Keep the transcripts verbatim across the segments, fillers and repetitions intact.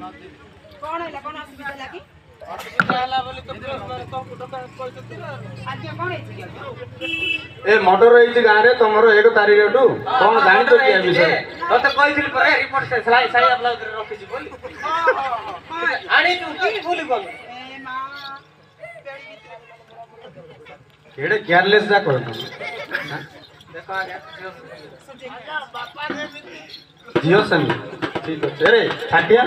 कौन है कौन असुविधा लागी असुविधा होला बोली तो पुलिस माने कंप्यूटर का कहते आज कौन है ए मर्डर होई गारे तमरो एक तारीख एटू कोन जानि तो के विषय तो तो कहिथिल पर रिपोर्ट से सलाई सही अपना रखि छी बोली आनी तू की बोली बोल ए मां केड़े केयरलेस जा कोन देखो आ गया बापा ने जियो सनी ठीक है रे छाटिया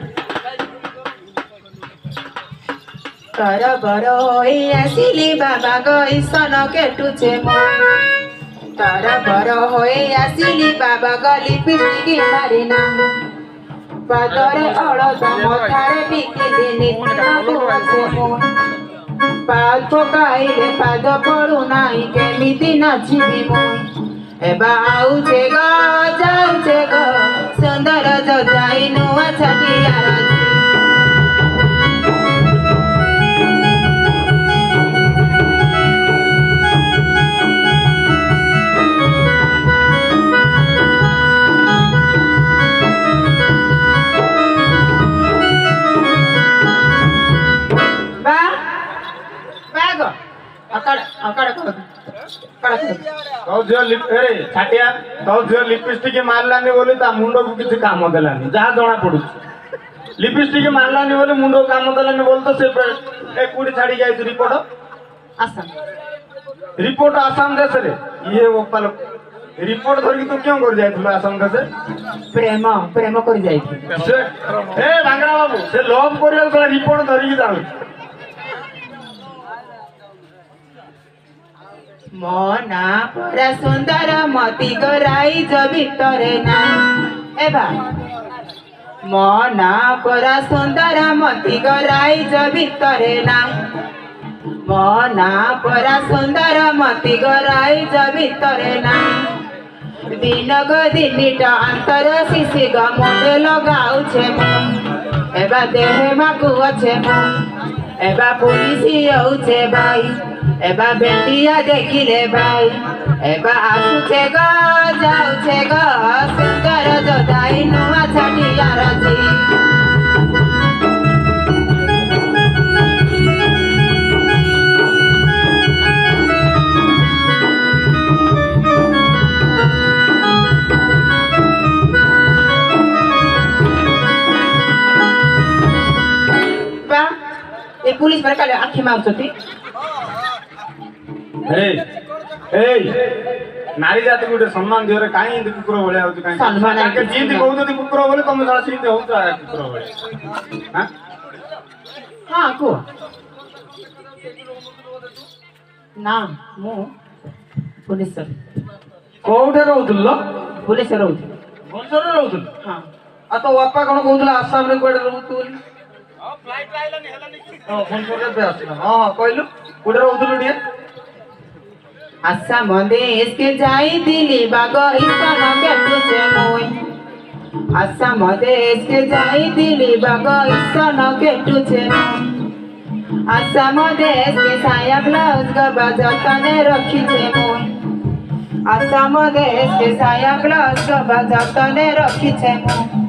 कर बरो होई आसिली बाबा गई सन केटुचे मो तर बरो होई आसिली बाबा गली पिटी मारिना पादरे अड़द मथारे बिकी दिनी ताकू আছে মো पाद पकाइले पाद पड़ू नाही केमिति नाचिबी मो एबा आउचे ग जाउचे ग सुंदर जजाई नुआ छटिया राजी अकड़ अकड़ अकड़ तो जो लिप रे छाटिया तो जो लिपस्टिक मारलानी बोली ता मुंडो को किछ काम देलानी जहा जणा पडु लिपस्टिक मारलानी बोली मुंडो काम देलानी बोल तो से ए कुड़ी छाड़ी जाई रिपोर्ट असम रिपोर्ट आसाम देश रे ये ओपल रिपोर्ट धर के तू क्यों कर जाई आसाम देश प्रेम प्रेम कर जाई से ए बांगरा बाबू से लव करिया तो रिपोर्ट धर के जाऊ मना परा सुंदर मती गराई ज भितरे नाही एबा मना परा सुंदर मती गराई ज भितरे नाही मना परा सुंदर मती गराई ज भितरे नाही दिन ग दिनिटा अंतर शिशि ग मुंडे लगाउछे म एबा देह माकु अछे म एबा पुलिस आउछे भाई एबा बेटिया देखिले भाई एबा आसुछे ग जाउछे ग सुंदर जदाई नुआ छटिया राजी बा ए पुलिस पर काले आखी मारछती ए ए नारी जाति गुटे सम्मान दियो रे काई इंद कुकुर भले आउ काई सम्मान के जीत कहू जदी कुकुर भले तुम जरा सीते हो जा कुकुर भले हां हां को ना मु पुलिस सर कोउठे रहउतल पुलिस सर रहउत भुवनेश्वर रहउतल हां आ तो बापा कोन कहउतला आसाम रे कोडे रहउत बोली हां फ्लाइट आइलानी हेलानी हां भुवनेश्वर पे आसिना हां हां कहलु कोडे रहउतल डिया आसाम देश के जाई दिली बाग ईसन केटुचे मोई आसाम देश के जाई दिली बाग ईसन केटुचे आसाम देश के साया ब्लाउज गबा जतने रखिछे मोई आसाम देश के साया ब्लाउज गबा जतने रखिछे मोई